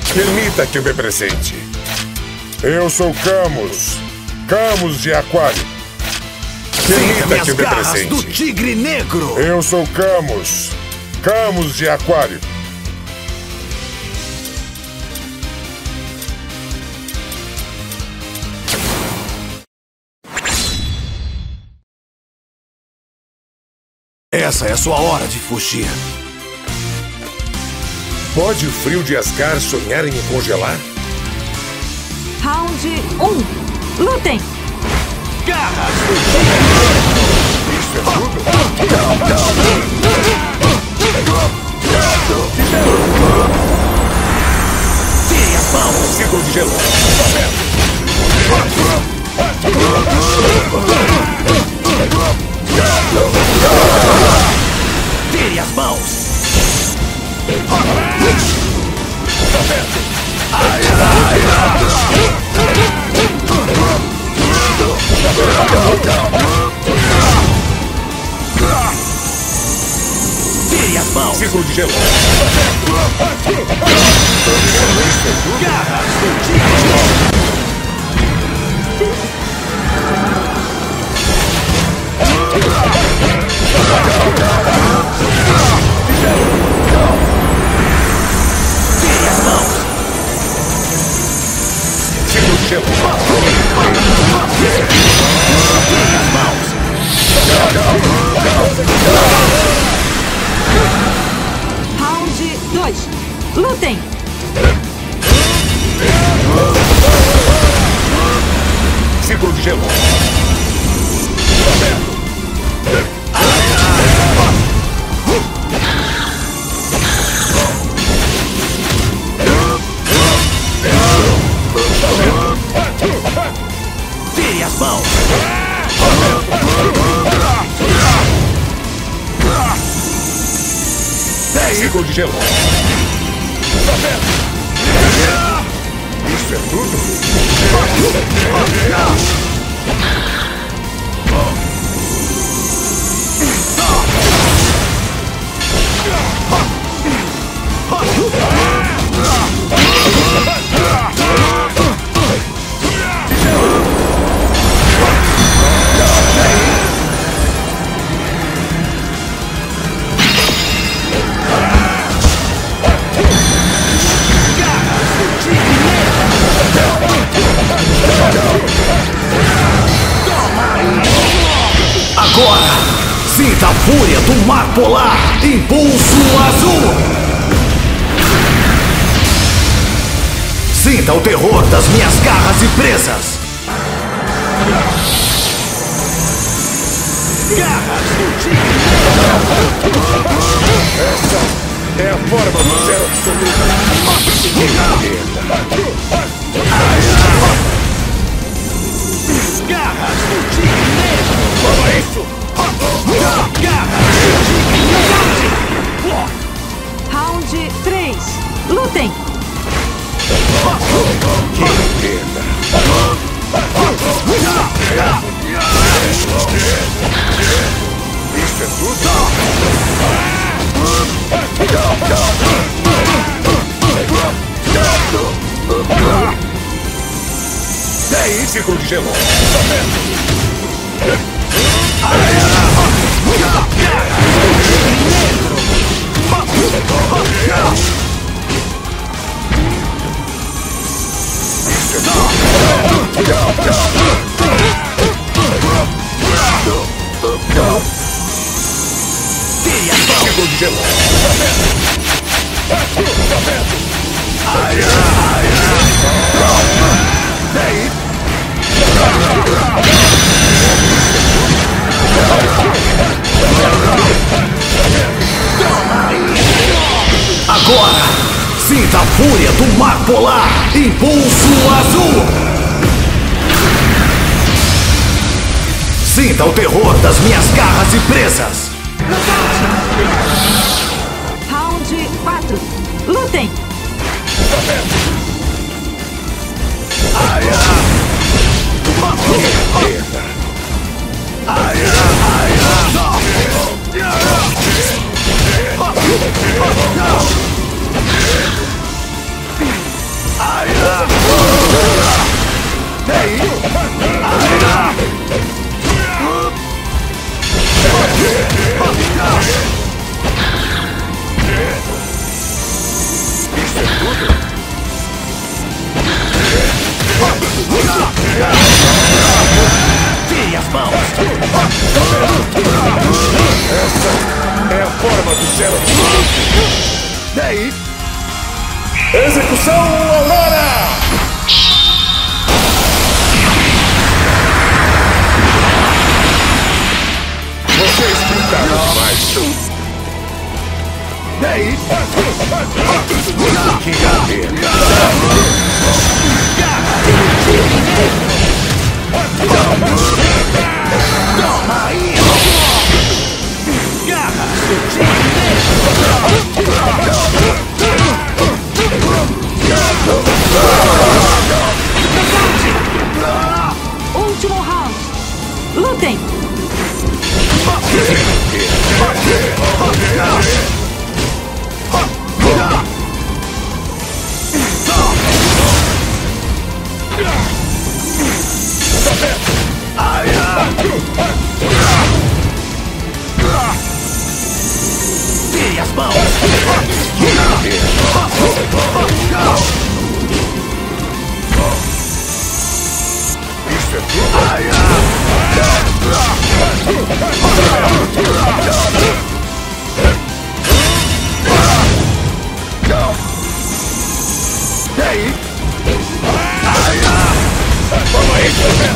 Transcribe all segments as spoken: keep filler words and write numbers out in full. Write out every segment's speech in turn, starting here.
Permita que eu me apresente. Eu sou Camus. Camus de Aquário. Permita que eu me apresente. Do tigre negro. Eu sou Camus. Camus de Aquário. Essa é a sua hora de fugir. Pode o frio de Asgard sonhar em me congelar? Round um. Lutem! Garras do Isso é tudo? Tire as mãos! Círculo de gelo. Tire as mãos! Tire as mãos! Círculo de gelo. Garras do tigre! Tire as mãos! Círculo de gelo. Tire as mãos! Round dois. Lutem! Círculo de gelo. Tire as mãos! Círculo de gelo. Isso é tudo? Agora, sinta a fúria do mar polar. Impulso azul. Sinta o terror das minhas garras e presas. Garras do tigre. Essa é a forma do zero absoluto. Garras do tigre negro. Toma isso! Garras do tigre negro. Round três. Lutem! Que pena! Isso é tudo? Daí, círculo de gelo. Círculo de gelo. Agora, sinta a fúria do mar polar. Impulso azul. Sinta o terror das minhas garras e presas. Round quatro. Lutem! Daí! Isso é tudo? Tire as mãos! Essa é a forma do céu. Daí! Execução Aurora! Vocês gritaram demais. Daí! Que gaveta! Toma aí! Garra! Último round. Lutem. Tire as mãos! Isso é tudo? Daí! Vamos aí!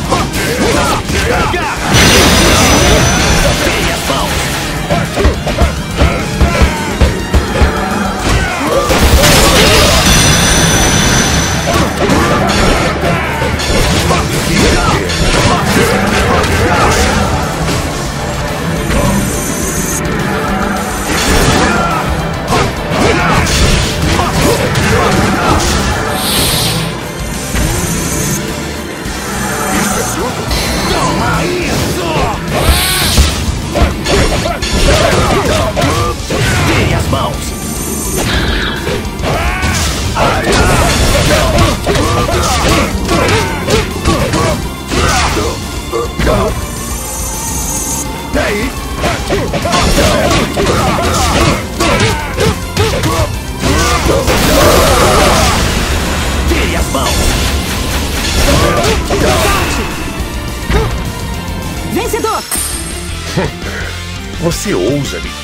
Tire as mãos! Toma isso! Tire as mãos! Daí! Tire as mãos! Vencedor. Você ousa me